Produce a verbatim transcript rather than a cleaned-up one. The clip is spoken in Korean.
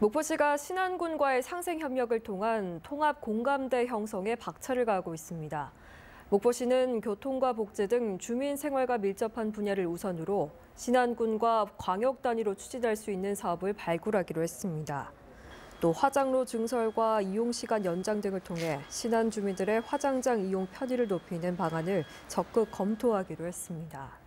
목포시가 신안군과의 상생 협력을 통한 통합 공감대 형성에 박차를 가하고 있습니다. 목포시는 교통과 복지 등 주민 생활과 밀접한 분야를 우선으로 신안군과 광역 단위로 추진할 수 있는 사업을 발굴하기로 했습니다. 또 화장로 증설과 이용 시간 연장 등을 통해 신안 주민들의 화장장 이용 편의를 높이는 방안을 적극 검토하기로 했습니다.